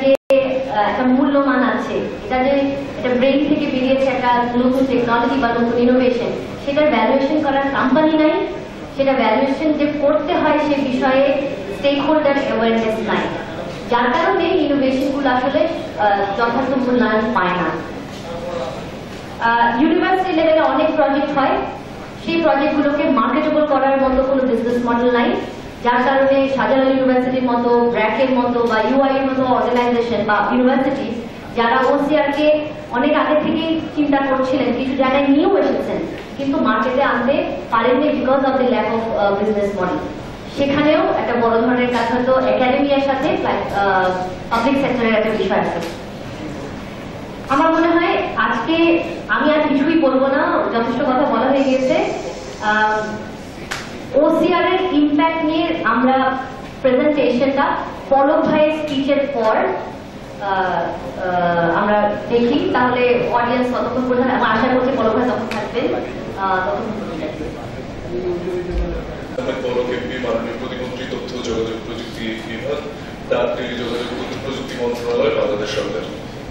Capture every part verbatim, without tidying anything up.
যে একটা মূল্যমান আছে, এটা যে এটা ব্রেন থেকে বেরিয়েছে একটা নতুন টেকনোলজি বা নতুন ইনোভেশন, সেটার ভ্যালুয়েশন করার কোম্পানি নাই, সেটা ভ্যালুয়েশন যে করতে হয় সে বিষয়ে স্টেক হোল্ডার অ্যাওয়ারনেস নাই, যার কারণে ইনোভেশনগুলো আসলে যথার্থ মূল্যায়ন পায় না। ইউনিভার্সিটি লেভেলে অনেক প্রজেক্ট হয়, সেই প্রজেক্টগুলোকে মার্কেটেবল করার মতো কোনো বিজনেস মডেল নাই, যার কারণে শাহজালাল ইউনিভার্সিটির মতো, ব্র্যাকের মতো বা ইউআই এর মতো অর্গানাইজেশন বা ইউনিভার্সিটি যারা ওসিআর কে অনেক আগে থেকেই চিন্তা করছিলেন, কিছু জায়গায় নিয়েও এসেছেন, কিন্তু মার্কেটে আনতে পারেননি because of the lack of business model. সেখানেও একটা বড় ধরনের কাজ হয়তো একাডেমিয়ার সাথে পাবলিক সেক্টরের একটা বিষয় আছে। আমার মনে হয় আজকে আমি আর কিছুই বলবো না, যথেষ্ট কথা বলা হয়ে গিয়েছে। ওসিআর এর ইম্প্যাক্ট নিয়ে আমরা প্রেজেন্টেশনটা পলক ভাইয়ের স্পিচের পর আমরা দেখি, তাহলে অডিয়েন্স কতক্ষণ পর্যন্ত, আমি আশা করছি পলক ভাই তখন থাকবেন, প্রতিমন্ত্রী তথ্য যোগাযোগ প্রযুক্তি বিভাগ, ডাক টেলিযোগাযোগ প্রযুক্তি মন্ত্রণালয়, বাংলাদেশ সরকার।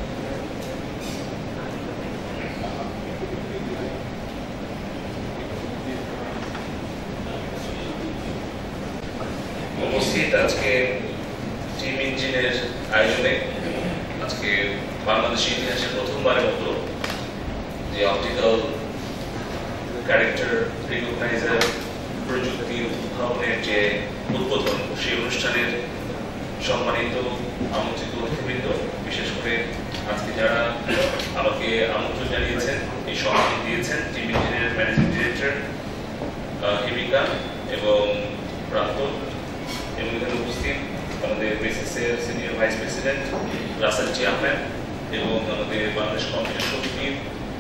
উপস্থিত আজকে টিম ইঞ্জিনের আয়োজনে আজকে বাংলাদেশের ইতিহাসে প্রথমবারের মতো যে অপটিক্যাল ক্যারেক্টার রিকগনাইজার প্রযুক্তি উদ্ভাবনের যে উদ্বোধন, সেই অনুষ্ঠানের সম্মানিত আমন্ত্রিত অতিথিবৃন্দ, বিশেষ করে আজকে যারা আমাকে আমন্ত্রণ জানিয়েছেন, এই সম্মান দিয়েছেন, টিম ইঞ্জিনের ম্যানেজিং ডিরেক্টর হিমিকা এবং প্রাক্তন, এবং এখানে উপস্থিত আমাদের বেসিসের senior vice president Russell G Ahmed এবং আমাদের বাংলাদেশ কম্পিউটার সমিতির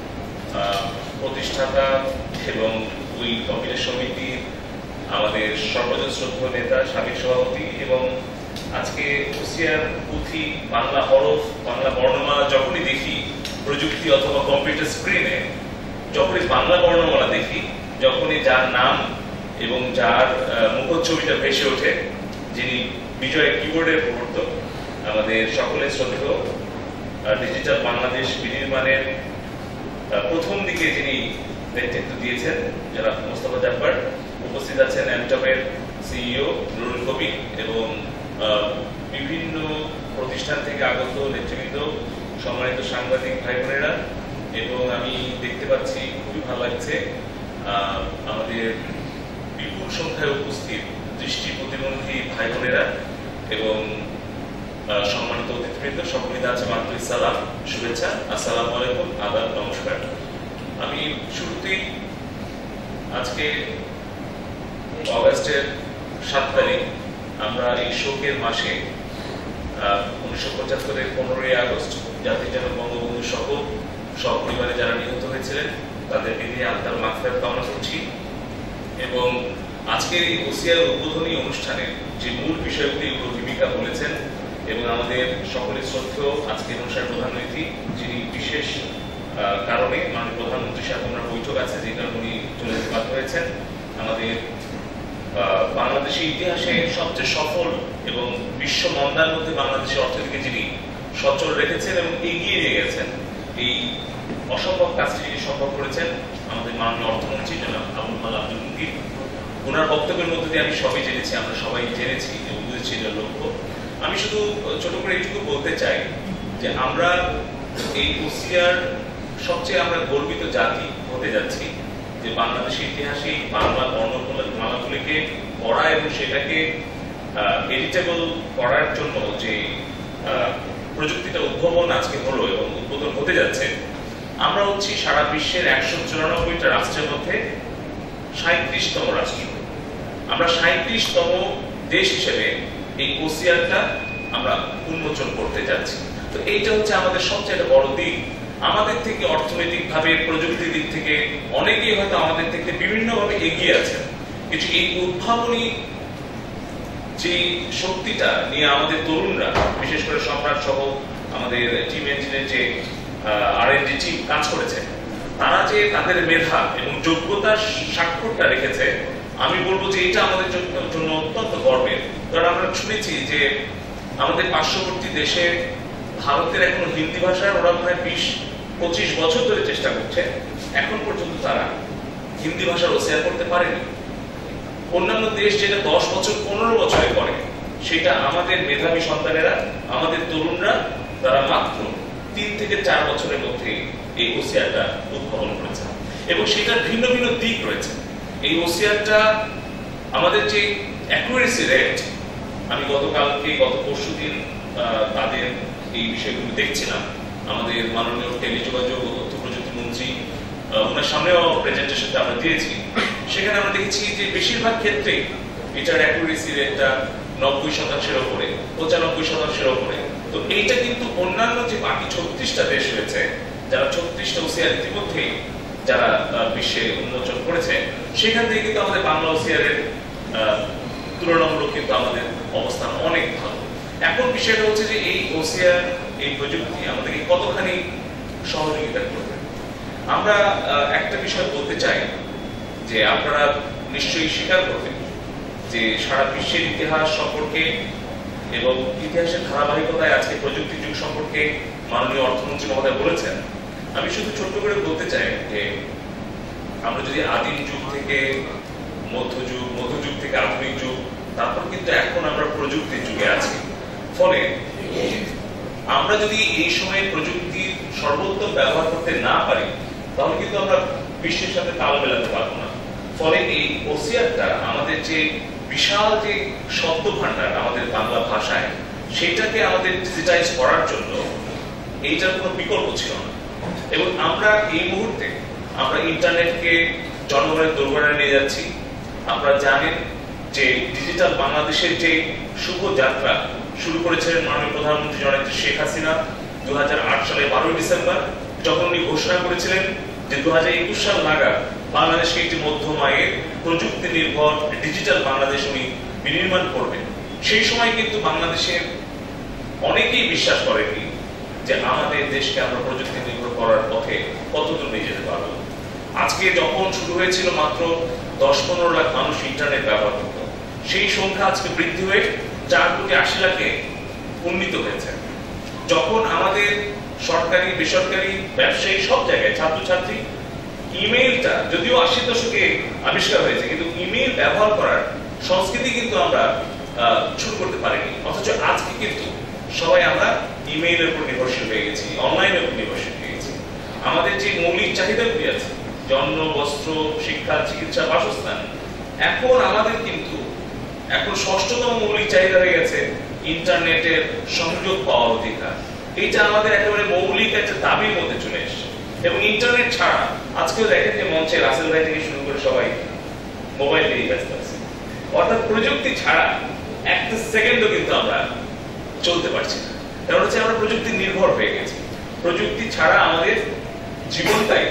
প্রতিষ্ঠাতা এবং ওই কম্পিউটার সমিতির আমাদের সর্বজন শ্রদ্ধেয় নেতা, সাবেক সভাপতি, এবং আজকে ওসিআর পুঁথি, বাংলা হরফ, বাংলা বর্ণমালা যখনই দেখি প্রযুক্তি অথবা কম্পিউটার স্ক্রিনে, যখনই বাংলা বর্ণমালা দেখি, যখনই যার নাম এবং যার মুখচ্ছবিটা ভেসে ওঠে, যিনি বিজয় কিবোর্ডের প্রবর্তক, আমাদের সকলের শ্রদ্ধেয় ডিজিটাল বাংলাদেশ বিনির্মাণের প্রথম দিকে যিনি নেতৃত্ব দিয়েছেন, যারা মোস্তফা জাফর, উপস্থিত আছেন অ্যামটমের সিইও নুরুল কবির এবং বিভিন্ন প্রতিষ্ঠান থেকে আগত নেতৃবৃন্দ, সম্মানিত সাংবাদিক ভাই বোনেরা, এবং আমি দেখতে পাচ্ছি খুবই ভালো লাগছে আমাদের বিপুল সংখ্যায় উপস্থিত দৃষ্টি প্রতিবন্ধী ভাই বোনেরা এবং সম্মানিত অতিথিবৃন্দ, সকলের কাছে আন্তরিক সালাম, শুভেচ্ছা, আসসালামু আলাইকুম, আদাব, নমস্কার। আমি শুরুতেই আজকে অগাস্টের সাত তারিখ আমরা এই শোকের মাসে উনিশশো পঁচাত্তরের পনেরোই আগস্ট জাতির জনক বঙ্গবন্ধু সহ সব পরিবারে যারা নিহত হয়েছিলেন তাদের বিধি আত্মার মাগফিরাত কামনা করছি। এবং আজকের এই ওসিআর উদ্বোধনী অনুষ্ঠানে যে মূল বিষয়গুলি ভূমিকা বলেছেন এবং আমাদের সকলের শ্রদ্ধেয় আজকের অনুষ্ঠানের প্রধান অতিথি, যিনি বিশেষ কারণে মাননীয় প্রধানমন্ত্রীর সাথে ওনার বৈঠক আছে, যে কারণে উনি চলে যেতে বাধ্য হয়েছেন, আমাদের বাংলাদেশের ইতিহাসে সবচেয়ে সফল এবং বিশ্ব মন্দার মধ্যে বাংলাদেশের অর্থনীতিকে যিনি সচল রেখেছেন এবং এগিয়ে নিয়ে গেছেন, এই অসম্ভব কাজটি যিনি সম্ভব করেছেন, আমাদের মাননীয় অর্থমন্ত্রী জনাব আবুল মাল আব্দুল মুকিব। ওনার বক্তব্যের মধ্যে দিয়ে আমি সবই জেনেছি, আমরা সবাই জেনেছি এবং বুঝেছি এটার লক্ষ্য। আমি শুধু ছোট করে এইটুকু বলতে চাই যে আমরা এই ওসিআর সবচেয়ে আমরা গর্বিত জাতি হতে যাচ্ছি, যে বাংলাদেশের ইতিহাসে বাংলা বর্ণমালাগুলিকে পড়া এবং সেটাকে এডিটেবল করার জন্য যে প্রযুক্তিটা উদ্ভাবন আজকে হলো এবং উদ্বোধন হতে যাচ্ছে, আমরা হচ্ছি সারা বিশ্বের একশো চুরানব্বইটা রাষ্ট্রের মধ্যে সাঁইত্রিশতম রাষ্ট্র। আমরা সাঁইত্রিশতম দেশ হিসেবে এই ওসিআরটা আমরা উন্মোচন করতে যাচ্ছি। তো এইটা হচ্ছে আমাদের সবচেয়ে বড় দিক। আমাদের থেকে অর্থনৈতিক ভাবে, প্রযুক্তির দিক থেকে অনেকেই হয়তো আমাদের থেকে বিভিন্নভাবে এগিয়ে আছেন, কিন্তু এই উদ্ভাবনী যে শক্তিটা নিয়ে আমাদের তরুণরা, বিশেষ করে সম্রাট সহ আমাদের টিম ইঞ্জিনের যে আর এন ডি টিম কাজ করেছে, তারা যে তাদের মেধা এবং যোগ্যতার স্বাক্ষরটা রেখেছে, আমি বলবো যে এটা আমাদের জন্য অত্যন্ত গর্বের। কারণ আমরা শুনেছি যে আমাদের পার্শ্ববর্তী দেশে ভারতের এখনো হিন্দি ভাষার ওরা প্রায় বিশ পঁচিশ বছর ধরে চেষ্টা করছে, এখন পর্যন্ত তারা হিন্দি ভাষার ওসিআর করতে পারেনি। অন্যান্য দেশ যেটা দশ বছর পনেরো বছরে করে, সেটা আমাদের মেধাবী সন্তানেরা, আমাদের তরুণরা তারা মাত্র তিন থেকে চার বছরের মধ্যে এই ওসিআরটা উদ্ভাবন করেছে। এবং সেটার ভিন্ন ভিন্ন দিক রয়েছে। এই ওসিআরটা আমাদের যে অ্যাকুরেসি রেট, আমি গতকালকে গত পরশু দিন তাদের এই বিষয়গুলো দেখছিলাম, আমাদের মাননীয় টেলিযোগাযোগ ও তথ্য প্রযুক্তি মন্ত্রী ওনার সামনেও প্রেজেন্টেশনটা আমরা দিয়েছি। সেখানে আমরা দেখেছি যে বেশিরভাগ ক্ষেত্রে এটার অ্যাকুরেসি রেটটা নব্বই শতাংশের ওপরে, পঁচানব্বই শতাংশের ওপরে। তো এইটা কিন্তু অন্যান্য যে বাকি ছত্রিশটা দেশ রয়েছে, যারা ছত্রিশটা ওসিআর ইতিমধ্যে যারা বিশ্বে উন্মোচন করেছে, সেখান থেকে কিন্তু আমাদের বাংলা ওসিআর এর তুলনামূলক কিন্তু আমাদের অবস্থান অনেক ভালো। এখন বিষয়টা হচ্ছে যে এই ওসিআর, এই প্রযুক্তি আমাদেরকে কতখানি সহযোগিতা করবে। আমরা একটা বিষয় বলতে চাই যে আপনারা নিশ্চয়ই স্বীকার করবেন যে সারা বিশ্বের ইতিহাস সম্পর্কে এবং ইতিহাসের ধারাবাহিকতায় আজকে প্রযুক্তি যুগ সম্পর্কে মাননীয় অর্থমন্ত্রী মহোদয় বলেছেন। আমি শুধু ছোট্ট করে বলতে চাই যে আমরা যদি আদিম যুগ থেকে মধ্যযুগ, মধ্যযুগ থেকে আধুনিক যুগ, তারপর কিন্তু এখন আমরা প্রযুক্তির যুগে আছি। ফলে আমরা যদি এই সময়ে প্রযুক্তির সর্বোত্তম ব্যবহার করতে না পারি, তাহলে কিন্তু আমরা বিশ্বের সাথে তাল মেলাতে পারবো না। ফলে এই ওসিআরটা আমাদের যে বিশাল যে শব্দ ভান্ডার আমাদের বাংলা ভাষায়, সেটাকে আমাদের ডিজিটাইজ করার জন্য এইটার কোনো বিকল্প ছিল না। এবং আমরা এই মুহূর্তে আমরা ইন্টারনেটকে জনগণের দরবারে নিয়ে যাচ্ছি। আপনারা জানেন যে ডিজিটাল বাংলাদেশের যে শুভ যাত্রা শুরু করেছিলেন মাননীয় প্রধানমন্ত্রী জননেত্রী শেখ হাসিনা দু হাজার আট সালে বারোই ডিসেম্বর, যখন উনি ঘোষণা করেছিলেন যে দু হাজার একুশ সাল নাগাদ বাংলাদেশকে একটি মধ্যম আয়ের প্রযুক্তি নির্ভর ডিজিটাল বাংলাদেশ উনি বিনির্মাণ করবেন। সেই সময় কিন্তু বাংলাদেশের অনেকেই বিশ্বাস করেনি যে আমাদের দেশকে আমরা প্রযুক্তি নির্ভর করার পথে কতদূর নিয়ে যেতে পারবো। আজকে যখন শুরু হয়েছিল মাত্র দশ পনেরো লাখ মানুষ ইন্টারনেট ব্যবহার করত, সেই সংখ্যা আজকে বৃদ্ধি হয়ে চার কোটি আশি লাখে উন্নীত হয়েছে। যখন আমাদের সরকারি বেসরকারি ব্যবসায়ী সব জায়গায় ছাত্রছাত্রী ইমেইলটা যদিও আশি দশকে আবিষ্কার হয়েছে, কিন্তু ইমেইল ব্যবহার করার সংস্কৃতি কিন্তু আমরা শুরু করতে পারিনি। অথচ আজকে কিন্তু সবাই আমরা ইমেইলের উপর নির্ভরশীল হয়ে গেছি, অনলাইনের উপর নির্ভরশীল হয়ে গেছি। আমাদের যে মৌলিক চাহিদাগুলি আছে, জন্ম, বস্ত্র, শিক্ষা, চিকিৎসা, বাসস্থান, এখন আমাদের কিন্তু এখন ষষ্ঠতম মৌলিক চাহিদা হয়ে গেছে ইন্টারনেটের সংযোগ পাওয়ার অধিকার। এইটা আমাদের একেবারে মৌলিক একটা দাবির মধ্যে চলে এসেছে। এবং ইন্টারনেট ছাড়া আজকেও দেখেন যে মঞ্চে রাসেল ভাই থেকে শুরু করে সবাই মোবাইল নিয়ে ব্যস্ত আছে। অর্থাৎ প্রযুক্তি ছাড়া একটা সেকেন্ডও কিন্তু আমরা চলতে পারছি না। কারণ হচ্ছে আমরা প্রযুক্তি নির্ভর হয়ে গেছি। প্রযুক্তি ছাড়া আমাদের জীবনটাই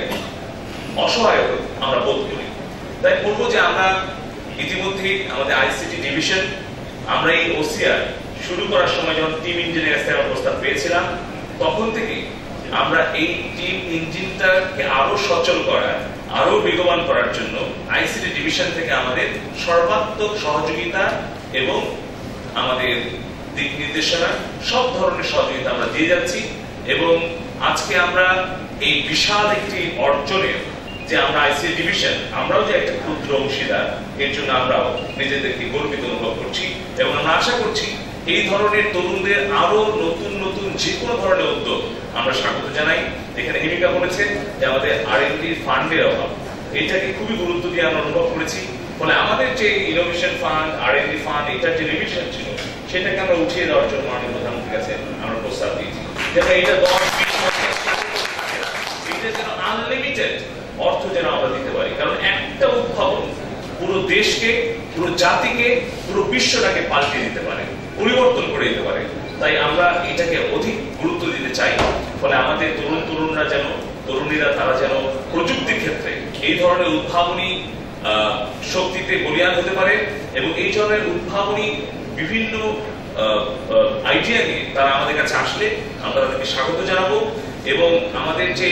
অসহায় আমরা বোধ করি। তাই বলবো যে আমরা ইতিমধ্যে আমাদের আইসিটি ডিভিশন, আমরা এই ওসিআর শুরু করার সময় যখন টিম ইঞ্জিনের কাছ থেকে প্রস্তাব পেয়েছিলাম, তখন থেকে আমরা এই টিম ইঞ্জিনটাকে আরো সচল করার, আরো বেগবান করার জন্য আইসিটি ডিভিশন থেকে আমাদের সর্বাত্মক সহযোগিতা এবং আমাদের দিক নির্দেশনা, সব ধরনের সহযোগিতা আমরা দিয়ে যাচ্ছি। এবং আজকে আমরা এই বিশাল একটি অর্জনের যে আমরা আইসিটি ডিভিশন, আমরাও যে একটা ক্ষুদ্র অংশীদার, এর জন্য আমরাও নিজেদেরকে গর্বিত অনুভব করছি। এবং আমরা আশা করছি এই ধরনের তরুণদের আরো নতুন নতুন যে কোনো ধরনের উদ্যোগ আমরা স্বাগত জানাই। এখানে হিমিকা বলেছে যে আমাদের আর এন্ড ডি ফান্ডের অভাব, এটাকে খুবই গুরুত্ব দিয়ে আমরা অনুভব করেছি। ফলে আমাদের যে innovation fund, R and D fund, এটার যে লিমিটেশন ছিল, সেটাকে আমরা উঠিয়ে দেওয়ার জন্য মাননীয় প্রধানমন্ত্রীর কাছে আমরা প্রস্তাব দিয়েছি, যাতে এটা দশ বিশ এটা যেন আনলিমিটেড অর্থ যেন আমরা দিতে পারি। কারণ একটা উদ্ভাবন পুরো দেশকে, পুরো জাতিকে, পুরো বিশ্বটাকে পাল্টে দিতে পারে, পরিবর্তন করে দিতে পারে। তাই আমরা এটাকে অধিক গুরুত্ব দিতে চাই। ফলে আমাদের তরুণ তরুণরা যেন, তরুণীরা তারা যেন প্রযুক্তির ক্ষেত্রে এই ধরনের উদ্ভাবনী শক্তিতে বলিয়ান হতে পারে। এবং এই ধরনের উদ্ভাবনী বিভিন্ন আইডিয়া নিয়ে তারা আমাদের কাছে আসলে আমরা তাদেরকে স্বাগত জানাবো। এবং আমাদের যে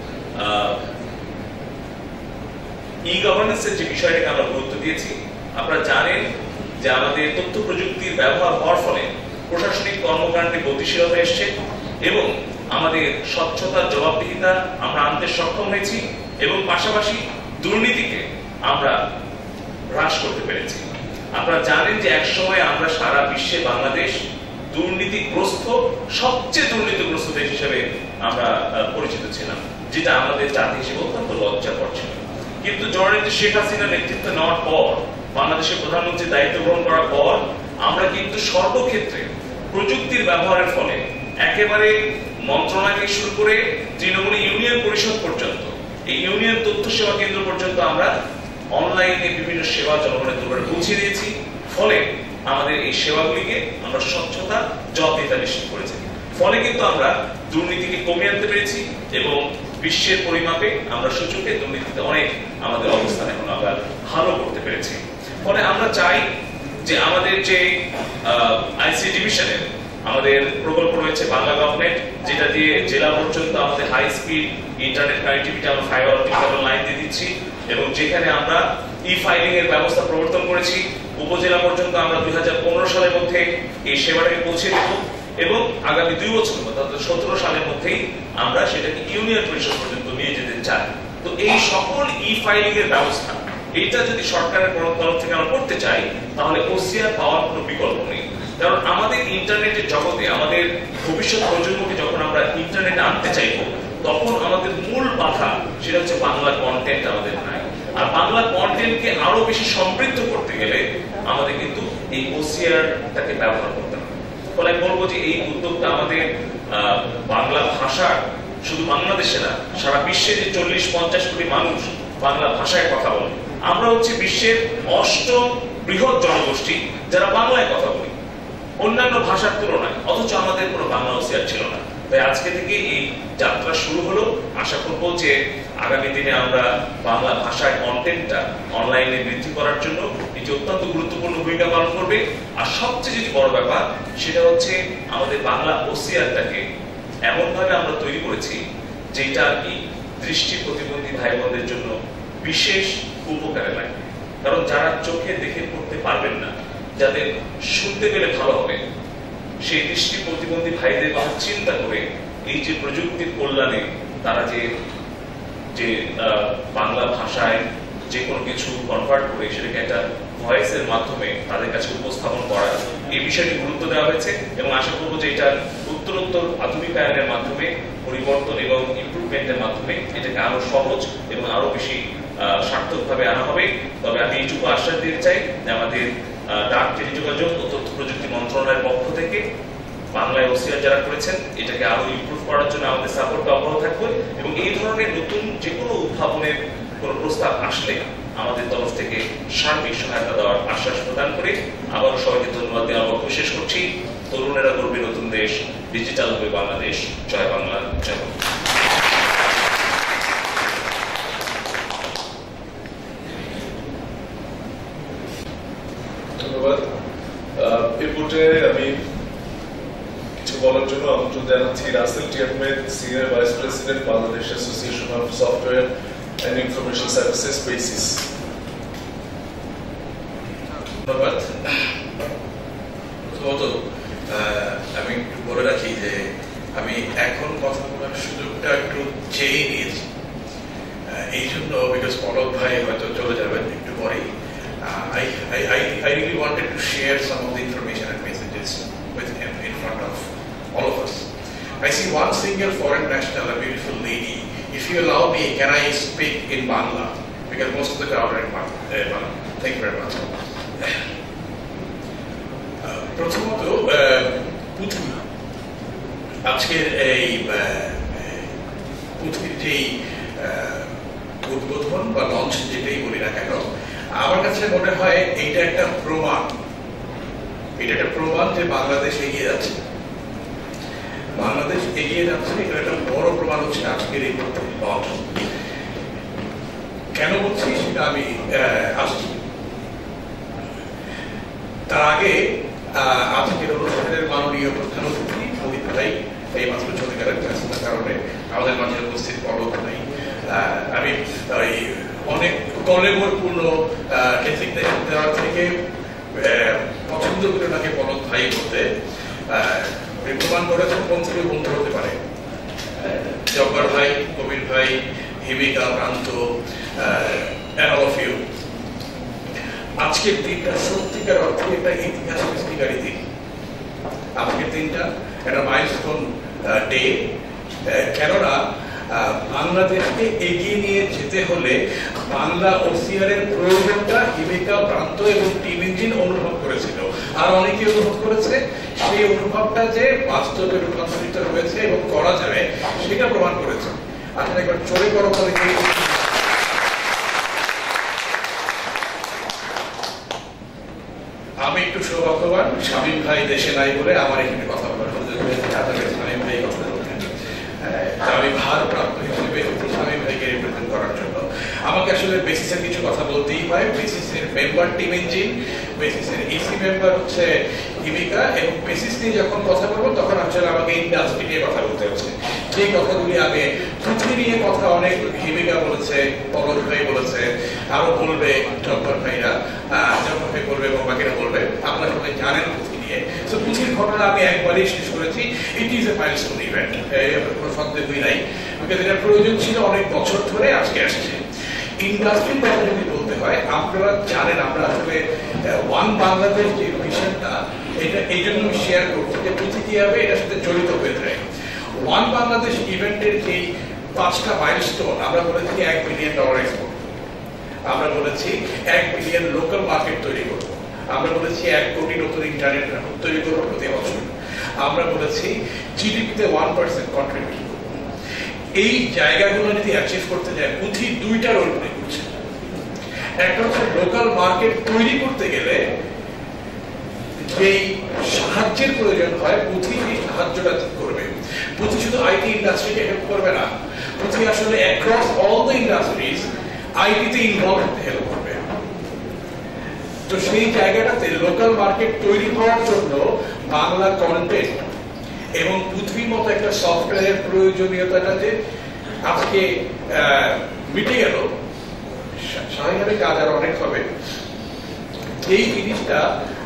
ই গভর্নেন্সের যে বিষয়টাকে আমরা গুরুত্ব দিয়েছি, আপনারা জানেন যে আমাদের তথ্য প্রযুক্তির ব্যবহার হওয়ার ফলে প্রশাসনিক কর্মকাণ্ডে গতিশীলতা এসছে। এবং আমাদের স্বচ্ছতার জবাবদিহিতা আমরা আনতে সক্ষম হয়েছি এবং পাশাপাশি দুর্নীতিকে আমরা হ্রাস করতে পেরেছি। আপনারা জানেন যে একসময় আমরা সারা বিশ্বে বাংলাদেশ দুর্নীতিগ্রস্ত সবচেয়ে দুর্নীতিগ্রস্ত দেশ হিসেবে আমরা পরিচিত ছিলাম, যেটা আমাদের জাতি হিসেবে অত্যন্ত লজ্জাকর ছিল। কিন্তু জননেত্রী শেখ হাসিনার নেতৃত্ব নেওয়ার পর, বাংলাদেশের প্রধানমন্ত্রীর দায়িত্ব গ্রহণ করার পর আমরা কিন্তু সর্বক্ষেত্রে প্রযুক্তির ব্যবহারের ফলে একেবারে মন্ত্রণালয় থেকে শুরু করে তৃণমূল ইউনিয়ন পরিষদ পর্যন্ত, এই ইউনিয়ন তথ্য সেবা কেন্দ্র পর্যন্ত আমরা অনলাইনে বিভিন্ন সেবা জনগণের দরবারে পৌঁছে দিয়েছি। ফলে আমাদের এই সেবাগুলিকে আমরা স্বচ্ছতা জবাবদিহিতা নিশ্চিত করেছি। ফলে কিন্তু আমরা দুর্নীতিকে কমিয়ে আনতে পেরেছি এবং বিশ্বের পরিমাপে আমরা সূচকে দুর্নীতিতে অনেক আমাদের অবস্থান এখন আমরা ভালো করতে পেরেছি। ফলে আমরা চাই যে আমাদের যে আইসি ডিভিশনের আমাদের প্রকল্প রয়েছে বাংলা গভর্নমেন্ট, যেটা দিয়ে জেলা পর্যন্ত আমাদের হাই স্পিড ইন্টারনেট কানেক্টিভিটি আমরা ফাইবার অপটিক কেবল লাইন দিয়ে দিচ্ছি এবং যেখানে আমরা ই ফাইলিং এর ব্যবস্থা প্রবর্তন করেছি। উপজেলা পর্যন্ত আমরা দুই হাজার পনেরো সালের মধ্যে এই সেবাটাকে পৌঁছে দেব এবং আগামী দুই বছর অর্থাৎ সতেরো সালের মধ্যেই আমরা সেটাকে ইউনিয়ন পরিষদ পর্যন্ত নিয়ে যেতে চাই। তো এই সকল ই ফাইলিং এর ব্যবস্থা এটা যদি সরকারের তরফ থেকে আমরা করতে চাই, তাহলে ওসিআর পাওয়ার কোনো বিকল্প নেই। কারণ আমাদের ইন্টারনেটের জগতে আমাদের ভবিষ্যৎ প্রজন্মকে যখন আমরা ইন্টারনেটে আনতে চাইবো, তখন আমাদের মূল বাধা সেটা হচ্ছে বাংলা কন্টেন্ট আমাদের নাই। আর বাংলা কন্টেন্টকে আরো বেশি সমৃদ্ধ করতে গেলে আমাদের কিন্তু এই ওসিআরটাকে ব্যবহার করতে হবে। ফলে আমি বলবো যে এই উদ্যোগটা আমাদের বাংলা ভাষা শুধু বাংলাদেশে না, সারা বিশ্বে যে চল্লিশ পঞ্চাশ কোটি মানুষ বাংলা ভাষায় কথা বলে, আমরা হচ্ছে বিশ্বের অষ্টম বৃহৎ জনগোষ্ঠী যারা বাংলায় কথা বলি অন্যান্য ভাষার তুলনায়, অথচ আমাদের কোনো বাংলা ওসিআর ছিল না। তাই আজকে থেকে এই যাত্রা শুরু হলো। আশা করব যে আগামী দিনে আমরা বাংলা ভাষায় কন্টেন্টটা অনলাইনে বৃদ্ধি করার জন্য এটি অত্যন্ত গুরুত্বপূর্ণ ভূমিকা পালন করবে। আর সবচেয়ে যেটি বড় ব্যাপার সেটা হচ্ছে আমাদের বাংলা ওসিআরটাকে এমন ভাবে আমরা তৈরি করেছি যেটা কি দৃষ্টি প্রতিবন্ধী ভাই বোনদের জন্য বিশেষ উপকারে লাগবে। কারণ যারা চোখে দেখে পড়তে পারবেন না, যাদের শুনতে পেলে ভালো হবে, সেই দৃষ্টি প্রতিবন্ধী ভাইদের কথা চিন্তা করে এই যে প্রযুক্তির কল্যাণে তারা যে যে বাংলা ভাষায় যে কোনো কিছু কনভার্ট করে সেটাকে একটা ভয়েসের মাধ্যমে তাদের কাছে উপস্থাপন করা, এই বিষয়টি গুরুত্ব দেওয়া হয়েছে এবং আশা করবো যে এটা উত্তরোত্তর আধুনিকায়নের মাধ্যমে, পরিবর্তন এবং ইমপ্রুভমেন্টের মাধ্যমে এটাকে আরো সহজ এবং আরো বেশি সার্থকভাবে আনা হবে। তবে আমি এইটুকু আশ্বাস দিতে চাই যে আমাদের ডাক টেলিযোগাযোগ ও তথ্য প্রযুক্তি মন্ত্রণালয়ের পক্ষ থেকে বাংলায় ওসিআর যারা করেছেন এটাকে আরো ইমপ্রুভ করার জন্য আমাদের সাপোর্ট অব্যাহত থাকবে এবং এই ধরনের নতুন যে কোনো উদ্ভাবনের কোনো প্রস্তাব আসলে আমাদের তরফ থেকে সার্বিক সহায়তা দেওয়ার আশ্বাস প্রদান করে আবারও সবাইকে ধন্যবাদ দিয়ে আমরা বিশেষ করছি। তরুণেরা গড়বে নতুন দেশ, ডিজিটাল হবে বাংলাদেশ। জয় বাংলা, জয় বাংলা। ধন্যবাদ। এই পর্যায়ে আমি কিছু বলার জন্য আমন্ত্রণ জানাচ্ছি Russell T Ahmed, senior vice president, Bangladesh Association of Software and Information Services, BASIS. ধন্যবাদ। প্রথমত আমি একটু বলে রাখি যে আমি এখন কথা বলার সুযোগটা একটু চেয়ে নিয়েছি, এই জন্য বিকজ পলক ভাই হয়তো চলে যাবেন একটু পরেই। I, I, I, I really wanted to share some of the information and messages with him in front of all of us. I see one single foreign national, a beautiful lady. If you allow me, can I speak in Bangla? Because most of the crowd are in Bangla. Thank you very much. প্রথমত পৃথিবী আজকের এই পৃথিবীর যেই উদ্বোধন বা launch যেটাই বলি না কেন, আমার কাছে মনে হয় এইটা একটা প্রমাণ, এটা একটা প্রমাণ যে বাংলাদেশ এগিয়ে যাচ্ছে। বাংলাদেশ এগিয়ে যাচ্ছে, এটা একটা বড় প্রমাণ হচ্ছে আজকের এই লঞ্চ। কেন বলছি সেটা আমি আসছি। তার আগে আজকের অনুষ্ঠানের মাননীয় প্রধান অতিথি মোদিত ভাই এই মাত্র চলে গেলেন ব্যস্ততার কারণে, আমাদের মাঝে উপস্থিত পলক নাই। আমি অনেক কলেবরপূর্ণ ডেজিগনেশন দেওয়ার থেকে পছন্দ করে তাকে পলক ভাই বলতে প্রমাণ করেছেন কোন থেকে বন্ধু হতে জব্বার ভাই, কবির ভাই, হিমিকা, প্রান্ত, অল অফ ইউ। আজকের দিনটা সত্যিকার অর্থে একটা ইতিহাস সৃষ্টিকারী দিন। আজকের দিনটা একটা মাইলস্টোন ডে, কেননা বাংলাদেশকে এগিয়ে নিয়ে যেতে হলে বাংলা ওসিআর এর প্রয়োজনটা হিমিকা, প্রান্ত এবং টিম ইঞ্জিন অনুভব করেছিল, আর অনেকে অনুভব করেছে। সেই অনুভবটা যে বাস্তবে রূপান্তরিত হয়েছে এবং করা যাবে সেটা প্রমাণ করেছে। আসলে একবার চলে করো বলে কি আমি একটু সৌভাগ্যবান, শামীম ভাই দেশে নাই বলে আমার এখানে কথা বলার সুযোগ হয়েছে। শামীম ভাই কথা বলছেন, আমি ভারপ্রাপ্ত হিসেবে শামীম ভাইকে রিপ্রেজেন্ট করার জন্য আমাকে আসলে বেসিসের কিছু কথা বলতেই হয়। বেসিসের মেম্বার টিম ইঞ্জিন, বেসিসের ইসি মেম্বার হচ্ছে হিমিকা, এবং বেসিস নিয়ে যখন কথা বলবো তখন আসলে আমাকে ইন্ডাস্ট্রি নিয়ে কথা বলতে হচ্ছে। যে কথাগুলি আগে পৃথিবী নিয়ে কথা অনেক হিমিকা বলেছে, পলক ভাই বলেছে, আরো বলবে জব্বার ভাইরা, জব্বার ভাই বলবে এবং বাকিরা বলবে। আপনারা সবাই জানেন পৃথিবী নিয়ে। তো পৃথিবীর ঘটনা আমি একবারই শেষ করেছি। It is a milestone event, কোনো সন্দেহই নাই। বিকজ এটা প্রয়োজন ছিল অনেক বছর ধরে, আজকে আসছে। ইন্ডাস্ট্রির কথা যদি বলতে হয়, আপনারা জানেন আমরা আসলে ওয়ান বাংলাদেশ যে মিশনটা, এটা এই জন্য আমি শেয়ার করছি যে পৃথিবী হবে এটার সাথে জড়িত হয়ে যায়। ওয়ান বাংলাদেশ ইভেন্টের যে পাঁচটা মাইলস্টোন, আমরা বলেছি এক বিলিয়ন ডলার এক্সপোর্ট, আমরা বলেছি এক বিলিয়ন লোকাল মার্কেট তৈরি করবো, আমরা বলেছি এক কোটি নতুন ইন্টারনেট তৈরি করবো প্রতি বছর, আমরা বলেছি জিডিপিতে ওয়ান পার্সেন্ট কন্ট্রিবিউট করবো। এই জায়গাগুলো যদি অ্যাচিভ করতে যায়, পুঁথি দুইটা রোল প্লে করছে। একটা হচ্ছে লোকাল মার্কেট তৈরি করতে গেলে যেই সাহায্যের প্রয়োজন হয়, পুঁথি এই সাহায্যটা করবে। পুঁথি শুধু আইটি ইন্ডাস্ট্রিকে হেল্প করবে না, পুঁথি আসলে অ্যাক্রস অল দ্য ইন্ডাস্ট্রিজ আইটিতে ইনভলভ হতে হেল্প করবে। তো সেই জায়গাটাতে লোকাল মার্কেট তৈরি হওয়ার জন্য বাংলা কন্টেন্ট এবং পৃথিবীর মতো একটা সফটওয়্যারের প্রয়োজনীয়তাটাতে আজকে মিটে গেল। স্বাভাবিকভাবে কাজ আর অনেক হবে। এই জিনিসটা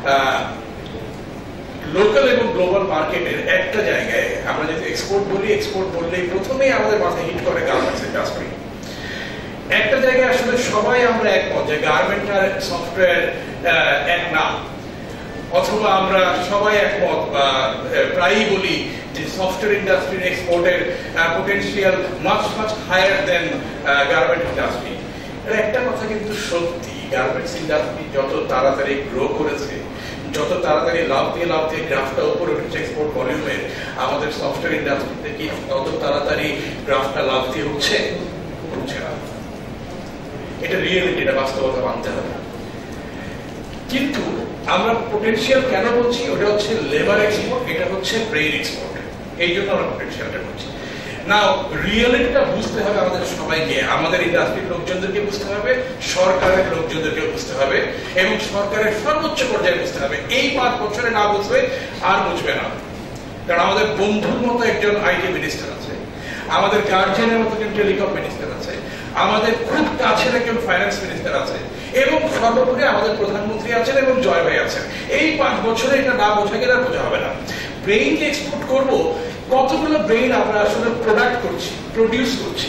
লোকাল এবং গ্লোবাল মার্কেটের একটা জায়গায়, আমরা যদি এক্সপোর্ট বলি, এক্সপোর্ট বললেই প্রথমেই আমাদের মাথায় হিট করে গার্মেন্টস ইন্ডাস্ট্রি। একটা জায়গায় আসলে সবাই আমরা একমত যে গার্মেন্ট আর সফটওয়্যার এক না, অথবা আমরা সবাই একমত বা প্রায়ই বলি যে সফটওয়্যার ইন্ডাস্ট্রির এক্সপোর্টের potential much much higher than garment industry. এটা একটা কথা কিন্তু সত্যি, গার্মেন্টস ইন্ডাস্ট্রি যত তাড়াতাড়ি গ্রো করেছে, যত তাড়াতাড়ি লাভ দিয়ে লাভ দিয়ে গ্রাফটা উপরে উঠেছে এক্সপোর্ট ভলিউমের, আমাদের সফটওয়্যার ইন্ডাস্ট্রিতে কি তত তাড়াতাড়ি গ্রাফটা লাভ দিয়ে উঠছে? উঠছে না। এটা রিয়েলিটি, এটা বাস্তবতা মানতে হবে। কিন্তু আমরা পোটেনশিয়াল কেন বলছি? ওটা হচ্ছে লেবার এক্সপোর্ট, এটা হচ্ছে ব্রেইন এক্সপোর্ট। এই জন্য আমরা পোটেনশিয়ালটা বলছি। না, রিয়েলিটিটা বুঝতে হবে আমাদের সবাইকে, আমাদের ইন্ডাস্ট্রির লোকজনদেরকে বুঝতে হবে, সরকারের লোকজনদেরকে বুঝতে হবে, এবং সরকারের সর্বোচ্চ পর্যায়ে বুঝতে হবে। এই পাঁচ বছরে না বুঝবে আর বুঝবে না। কারণ আমাদের বন্ধুর মতো একজন আইটি মিনিস্টার আছে, আমাদের গার্জিয়ানের মতো একজন টেলিকম মিনিস্টার আছে, আমাদের খুব কাছের একজন ফাইন্যান্স মিনিস্টার আছে, এবং সর্বোপরি আমাদের প্রধানমন্ত্রী আছেন এবং জয় ভাই আছেন। এই পাঁচ বছরে এটা না বোঝা গেলে আর বোঝা হবে না। ব্রেইন যে এক্সপোর্ট করবো, কতগুলো ব্রেইন আমরা আসলে প্রোডাক্ট করছি, প্রডিউস করছি।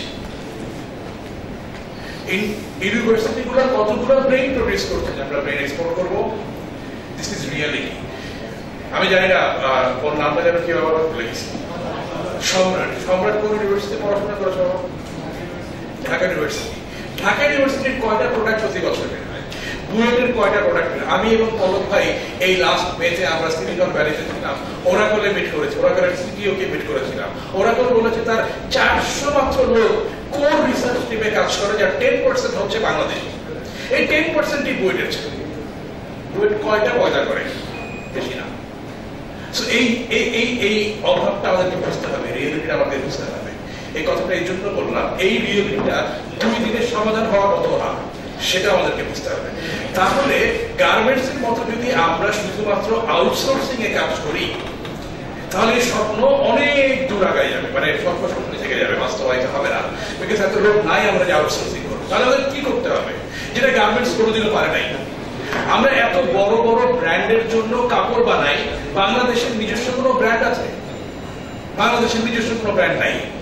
ইউনিভার্সিটি গুলো কতগুলো ব্রেইন প্রডিউস করছে আমরা ব্রেইন এক্সপোর্ট করবো। This is reality. আমি জানি না কোন নামটা যেন কি বাবা ভুলে গেছি। সম্রাট, সম্রাট কোন ইউনিভার্সিটিতে পড়াশোনা করেছে? ঢাকা ইউনিভার্সিটি। ঢাকা ইউনিভার্সিটির কয়টা প্রোডাক্ট প্রতি বছর বের হয়? বুয়েটের কয়টা প্রোডাক্ট? আমি এবং পলক ভাই এই লাস্ট মেতে আমরা সিলিকন ভ্যালিতে ছিলাম, ওরাকলে মিট করেছি, ওরাকলের সিটিও কে মিট করেছিলাম। ওরাকল বলেছে তার চারশো মাত্র লোক কোর রিসার্চ টিমে কাজ করে, যার টেন পার্সেন্ট হচ্ছে বাংলাদেশ। এই টেন পার্সেন্টই বুয়েটের ছিল। বুয়েট কয়টা পয়দা করে? বেশি না। এই এই এই অভাবটা আমাদেরকে বুঝতে হবে, রিয়েলিটিটা আমাদের বুঝতে হবে। এই কথাটা এই জন্য বললাম, এই রিয়েলিটিটা দুই দিনের সমাধান হওয়ার মতো না, সেটা আমাদেরকে বুঝতে হবে। তাহলে গার্মেন্টস এর মতো যদি আমরা শুধুমাত্র আউটসোর্সিং এ কাজ করি, তাহলে স্বপ্ন অনেক দূর আগায় যাবে, মানে স্বপ্ন স্বপ্ন থেকে যাবে, বাস্তবায়িত হবে না। বিকজ এত লোক নাই আমরা যে আউটসোর্সিং করবো। তাহলে আমাদের কি করতে হবে, যেটা গার্মেন্টস কোনোদিনও পারে নাই? আমরা এত বড় বড় ব্র্যান্ডের জন্য কাপড় বানাই, বাংলাদেশের নিজস্ব কোনো ব্র্যান্ড আছে? বাংলাদেশের নিজস্ব কোনো ব্র্যান্ড নাই।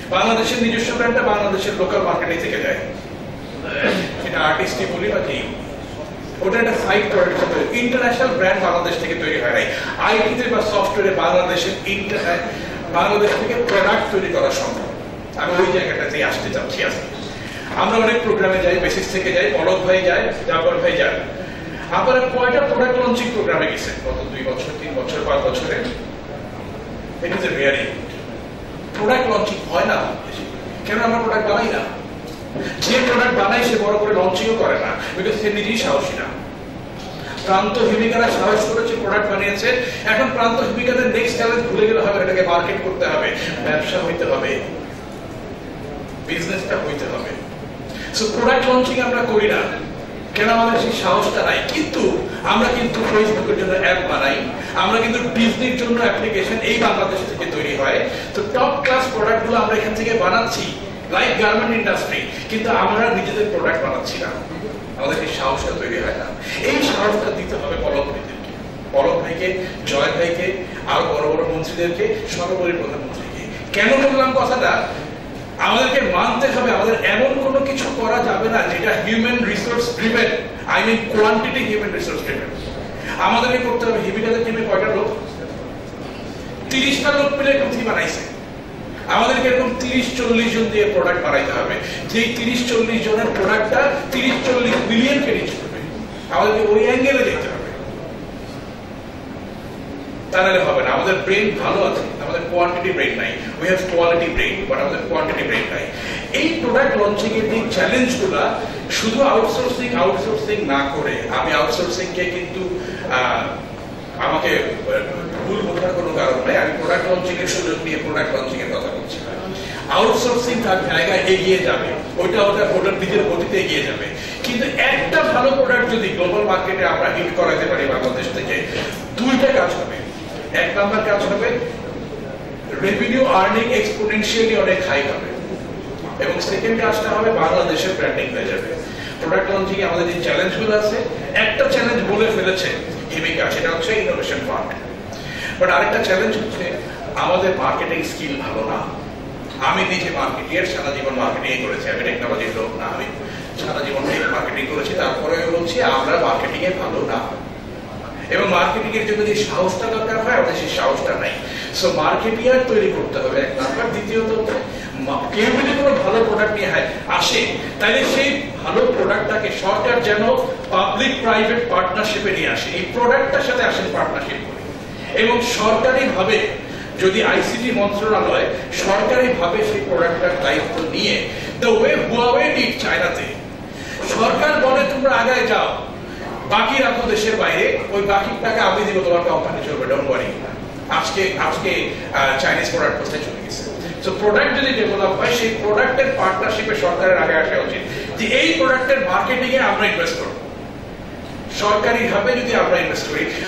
বাংলাদেশের নিজস্ব ব্র্যান্ডটা বাংলাদেশের লোকাল মার্কেটে থেকে যায়, সেটা আর্টিস্টই বলি বা কেউ, ওটা একটা side product. International brand Bangladesh থেকে তৈরি হয় নাই। আইটিতে বা সফটওয়্যারে বাংলাদেশের ইন্টার বাংলাদেশ থেকে প্রোডাক্ট তৈরি করা সম্ভব। আমি ওই জায়গাটাতেই আসতে চাচ্ছি আজকে। আমরা অনেক প্রোগ্রামে যাই, বেসিস থেকে যাই, পলক ভাই যায়, জাফর ভাই যায়। আপনারা কয়টা প্রোডাক্ট লঞ্চিং প্রোগ্রামে গেছেন গত দুই বছর, তিন বছর, পাঁচ বছরে? It is a very product launching হয় না। কেন? আমরা প্রোডাক্ট বানাই না। যে প্রোডাক্ট বানাই সে বড় করে লঞ্চিংও করে না, বিকজ সে নিজেই সাহসী না। প্রান্ত হিমিকারা সাহস করেছে, প্রোডাক্ট বানিয়েছে। এখন প্রান্ত হিমিকাদের নেক্সট চ্যালেঞ্জ ভুলে গেলে হবে, এটাকে মার্কেট করতে হবে, ব্যবসা হইতে হবে, বিজনেসটা হইতে হবে। সো প্রোডাক্ট লঞ্চিং আমরা করি না, কেন? আমাদের সেই সাহসটা নাই। কিন্তু আমরা কিন্তু ফেসবুকের জন্য অ্যাপ বানাই, আমরা কিন্তু ডিজনির জন্য অ্যাপ্লিকেশন এই বাংলাদেশ থেকে তৈরি হয়। তো টপ ক্লাস প্রোডাক্টগুলো আমরা এখান থেকে বানাচ্ছি, লাইক গার্মেন্ট ইন্ডাস্ট্রি, কিন্তু আমরা নিজেদের প্রোডাক্ট বানাচ্ছি না, আমাদের এই সাহসটা তৈরি হয় না। এই সাহসটা দিতে হবে পলক ভাইদেরকে, পলক ভাইকে, জয় ভাইকে, আর বড় বড় মন্ত্রীদেরকে, সর্বোপরি প্রধানমন্ত্রীকে। কেন বললাম কথাটা? আমাদেরকে মানতে হবে আমাদের এমন কোনো কিছু করা যাবে না যেটা human resource driven, I mean quantity human resource driven. আমাদেরকে করতে হবে। হিবিকাদের টিমে কয়টা লোক? তিরিশটা লোক মিলে পুঁথি বানাইছে। আমাদেরকে এরকম তিরিশ চল্লিশ জন দিয়ে প্রোডাক্ট বানাইতে হবে, যে তিরিশ চল্লিশ জনের প্রোডাক্টটা তিরিশ চল্লিশ বিলিয়নকে রিচ করবে। আমাদেরকে ওই অ্যাঙ্গেলে যেতে হবে, তাহলে হবে না। আমাদের ব্রেন ভালো আছে, আমাদের কোয়ান্টিটি ব্রেন নাই। We have quality brain, but আমাদের কোয়ান্টিটি ব্রেন নাই। এই প্রোডাক্ট লঞ্চিং এর যে চ্যালেঞ্জগুলো, শুধু আউটসোর্সিং আউটসোর্সিং না করে, আমি আউটসোর্সিং কে কিন্তু আমাকে ভুল বোঝার কোনো কারণ নেই, আমি প্রোডাক্ট লঞ্চিং এর সুযোগ নিয়ে প্রোডাক্ট লঞ্চিং এর কথা বলছি। আউটসোর্সিং তার জায়গায় এগিয়ে যাবে, ওইটা ওটা ওটার নিজের গতিতে এগিয়ে যাবে। কিন্তু একটা ভালো প্রোডাক্ট যদি গ্লোবাল মার্কেটে আমরা হিট করাতে পারি বাংলাদেশ থেকে, দুইটা কাজ হবে। এক নাম্বার কাজ হবে, রেভিনিউ আর্নিং এক্সপোনেনশিয়ালি অনেক হাই হবে, এবং সেকেন্ড কাজটা হবে বাংলাদেশের ব্র্যান্ডিং হয়ে যাবে। প্রোডাক্ট লঞ্চিং এ আমাদের যে চ্যালেঞ্জগুলো আছে, একটা চ্যালেঞ্জ বলে ফেলেছে হিমিকা, সেটা হচ্ছে ইনোভেশন ফান্ড। বাট আরেকটা চ্যালেঞ্জ হচ্ছে আমাদের মার্কেটিং স্কিল ভালো না। আমি নিজে মার্কেটিং সারা জীবন মার্কেটিং করেছি, আমি টেকনোলজির লোক না, আমি সারা জীবন মার্কেটিং করেছি। তারপরে বলছি আমরা মার্কেটিং এ ভালো না, এবং মার্কেটিং এর জন্য যে সাহসটা দরকার হয় আমাদের সেই সাহসটা নাই। সো মার্কেটিয়ার তৈরি করতে হবে এক নাম্বার। দ্বিতীয়ত, কেউ যদি কোনো ভালো প্রোডাক্ট নিয়ে আসে, তাহলে সেই ভালো প্রোডাক্টটাকে সরকার যেন পাবলিক প্রাইভেট পার্টনারশিপে নিয়ে আসে, এই প্রোডাক্টটার সাথে আসেন পার্টনারশিপ করে। এবং সরকারি ভাবে যদি আইসিটি মন্ত্রণালয় সরকারি ভাবে সেই প্রোডাক্টটার দায়িত্ব নিয়ে, দ্য ওয়ে হুয়াওয়ে ডিড চায়নাতে, সরকার বলে তোমরা আগায় যাও, বাকি রাখো দেশের বাইরে, ওই বাকি টাকা আমি দিব, তোমার কোম্পানি চলবে, ডোন্ট ওয়ারি। আজকে আজকে চাইনিজ প্রোডাক্ট কোথায় চলে গেছে। সো প্রোডাক্ট যদি ডেভেলপ হয়, সেই প্রোডাক্টের পার্টনারশিপে সরকারের আগে আসা উচিত, যে এই প্রোডাক্টের মার্কেটিং এ আমরা ইনভেস্ট করব। সরকারি ভাবে যদি আমরা ইনভেস্ট করি,